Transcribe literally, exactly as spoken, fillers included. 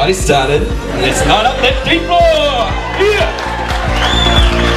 party started. Let's light up that deep floor! Yeah!